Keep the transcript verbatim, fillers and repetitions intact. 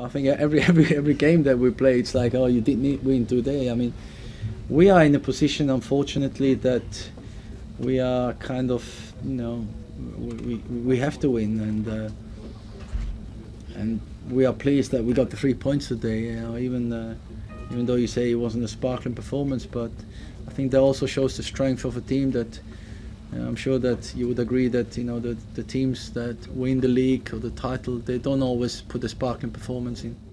think every every every game that we play, it's like, oh, you didn't win today. I mean, we are in a position, unfortunately, that we are kind of, you know, we we, we have to win, and uh, and we are pleased that we got the three points today. You know, even uh, even though you say it wasn't a sparkling performance, but I think that also shows the strength of a team that. Uh, I'm sure that you would agree that, you know, the, the teams that win the league or the title, they don't always put a sparkling performance in.